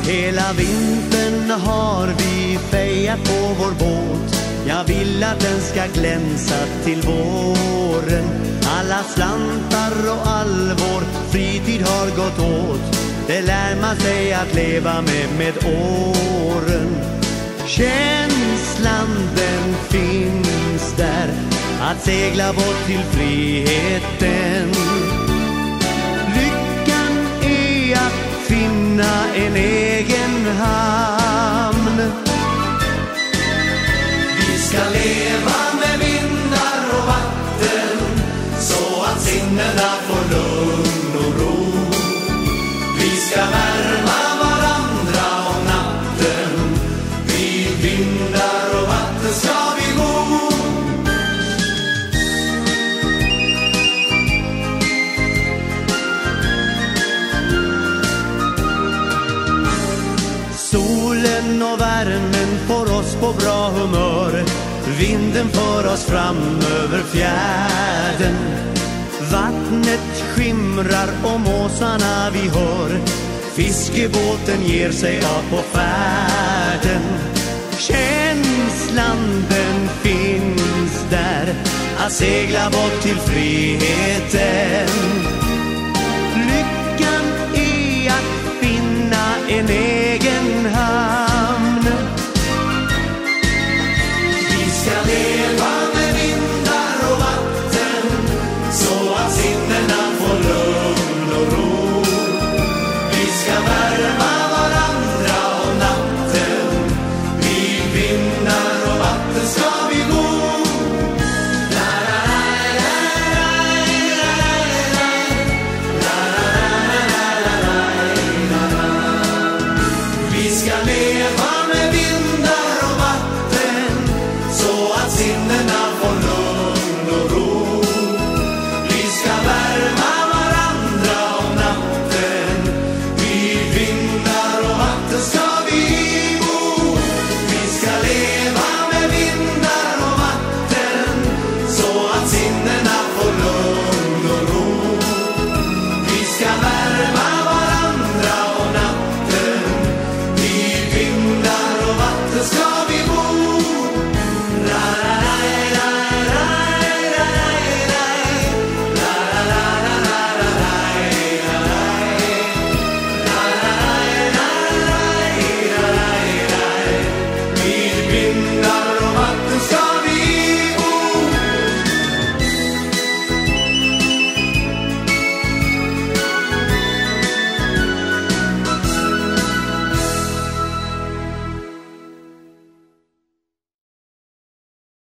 Hela vintern har vi fejat på vår båt. Jag vill att den ska glänsa till våren. Alla slantar och all vår fritid har gått åt. Det lär man sig att leva med åren. Känslan den finns där, att segla bort till friheten. Lyckan är att finna en egen hamn. Vi ska leva med vindar och vatten, så att sinnena får lugn och ro. Vi ska värma varandra om natten, vid vindar och vatten ska vi gå. Solen och värmen får oss på bra humör. Vinden för oss fram över fjärden. Vattnet skimrar och måsarna vi hör. Fiskebåten ger sig av på färden. Känslan den finns där, att segla bort till friheten.